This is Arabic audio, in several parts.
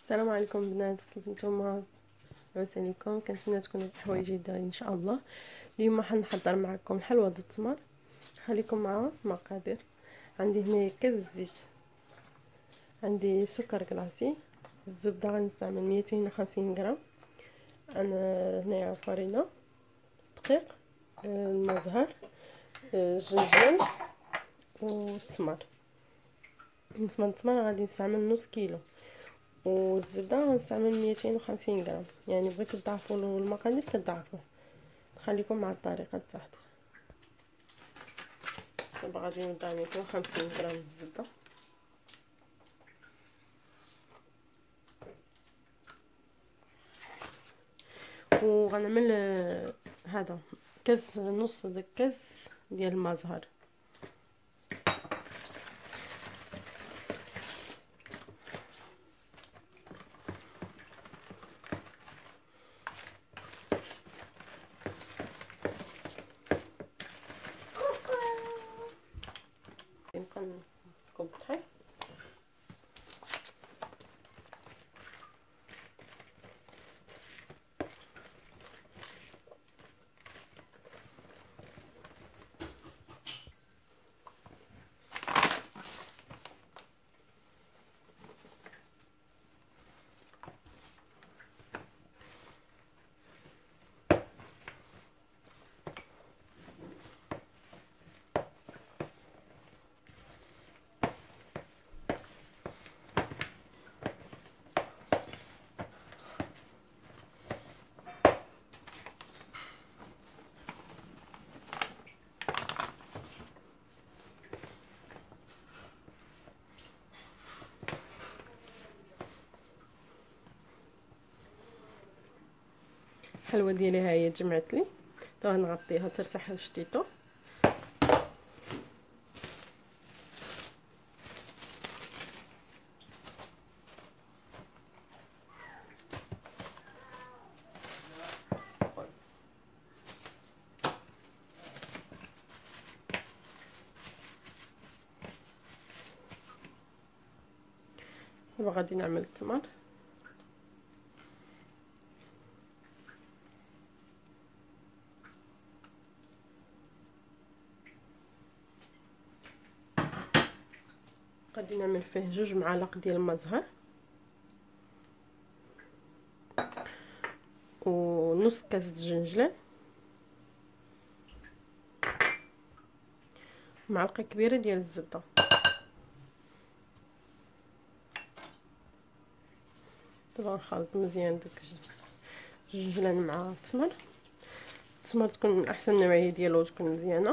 السلام عليكم بنات، كيف نتوما؟ لاباس عليكم؟ كنتمنى تكونوا بحوايج جيده ان شاء الله. اليوم حنحضر معكم الحلوه د التمر. خليكم مع المقادير. عندي هنا كاس زيت، عندي سكر كلاصي، الزبده غنستعمل 250 غرام، انا هنايا فرينه، دقيق، الماء زهر، الجنجبل والتمر. بالنسبه للتمر غادي نستعمل نص كيلو، والزبده غنستعمل 250 غرام. يعني بغيتو تضاعفوا المقادير كتضاعفوا. خليكم مع الطريقه التحضير. دابا غادي نوضع 250 غرام الزبده، وغنعمل هذا كاس، نص داك الكاس ديال الماء زهر. يبقى نكب طحين، الحلوه ديالي ها هي تجمعت لي. دابا نغطيها ترتاح شتيتو. دابا غادي نعمل التمر. غادي نعمل فيه 2 معالق ديال الماء زهر، ونص كاس الجنجلان، معلقه كبيره ديال الزبده. دابا نخلط مزيان داك الجنجلان مع التمر. التمر تكون من احسن النوعيه ديالو، تكون مزيانه.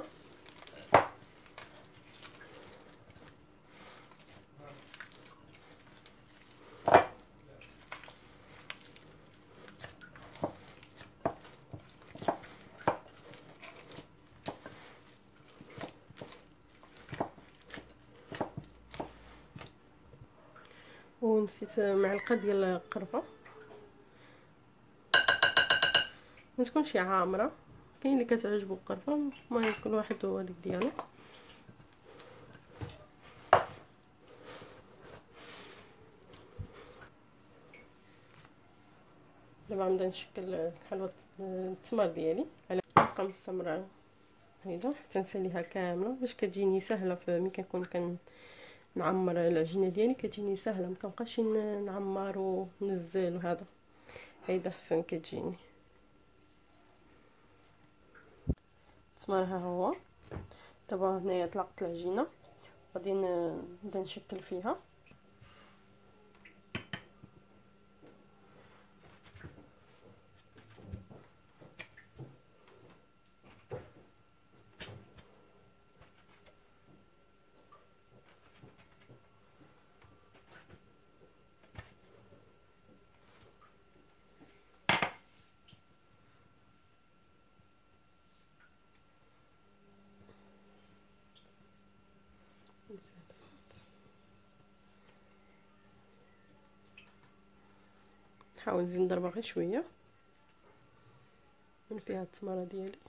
ونسيت معلقه ديال القرفه، ما تكونش عامره، كاين اللي كتعجبو القرفه، المهم كل واحد هو ديك ديالو. دابا غنبدا نشكل الحلوه التمر ديالي. نبقى مستمره هيدا حتى نساليها كامله باش كتجيني سهله. في ملي كنكون نعمر العجينه ديالي كتجيني سهله، مكنبقاش نعمر ونزل وهذا. هيدا حسن كتجيني. التمر ها هو. دابا هنايا طلقت العجينه، غادي نبدا نشكل فيها. نحاول نزيد نضربها غير شويه من فيها التمره ديالي.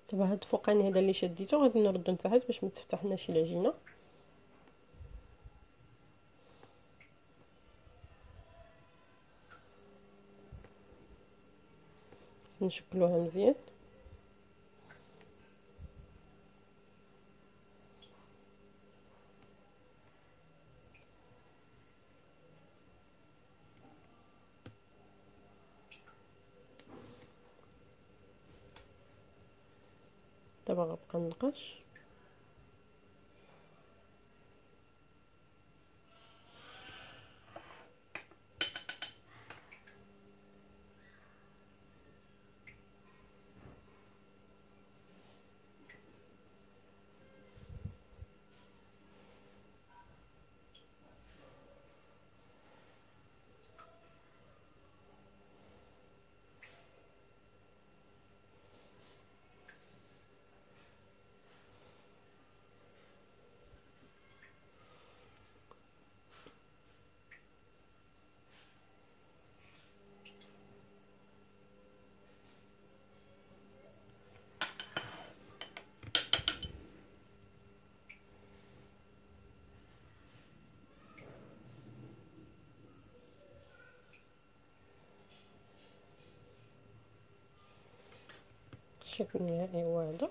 دابا هاد الفوقاني هذا اللي شديته غادي نردو لتحت باش ما تفتحناش العجينه. نشكلوها مزيان. دابا غنبقى نقش. الشكل النهائي هو هذا.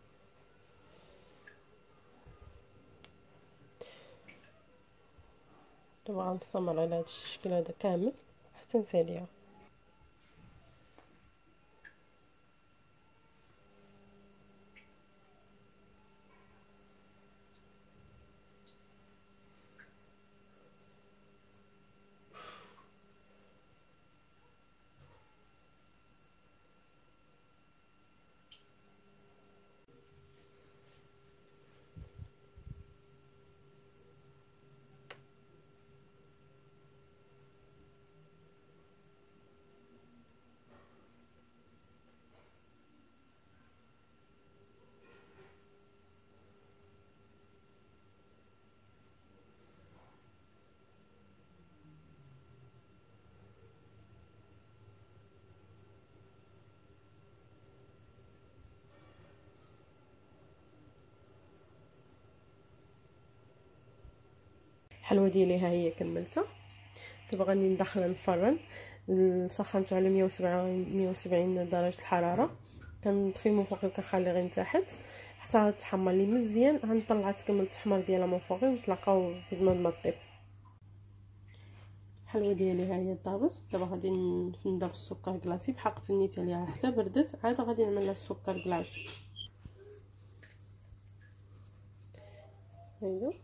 دابا غنستمر على هذا الشكل هذا كامل حتى نساليها. الحلوه ديالي ها هي كملتها. دابا غادي ندخلها نفرن. سخنته على 170 درجه الحراره. كنطفي من فوق وكنخلي غير تحت حتى تحمر لي مزيان. غنطلع تكمل التحمر ديالها من فوق ونتلاقاو بعد ما طيب. الحلوه ديالي ها هي طابت. دابا غادي نضيف السكر كلاصي بحقت النيت عليها حتى بردت. عاد غادي نعمل لها السكر كلاص. ايوا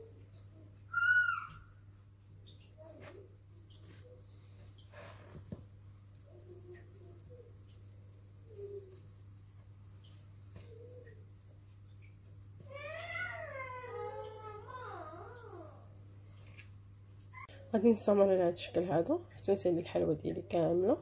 غادي نستمر على هذا الشكل هذا حتى نسالي الحلوه ديالي كامله.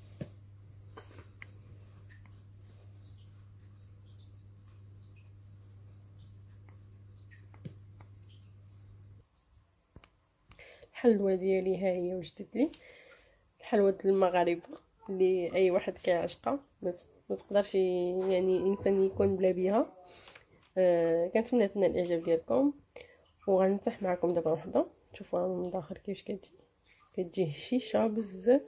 الحلوه ديالي ها هي وجدت لي. الحلوه ديال المغاربه اللي اي واحد كيعشقها، ما تقدرش يعني انسان يكون بلا بيها. كنتمنى تنال الاعجاب ديالكم، وغنفتح معكم دابا وحده تشوفوها من الداخل كيفاش كتجي هشيشه بزاف.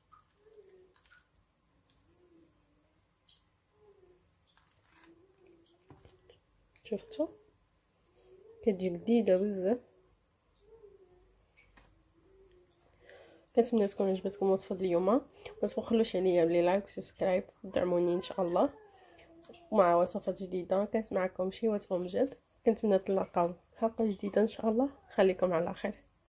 شفتوا كتجي جديده بزاف. كنتمنى تكون عجبتكم وصفه اليوم. ما تبخلوش عليا بلي لايك وسبسكرايب ودعموني ان شاء الله مع وصفات جديده. كانت معكم شي وصفه من جد. كنتمنى تلقاو حلقه جديده ان شاء الله. خليكم على خير.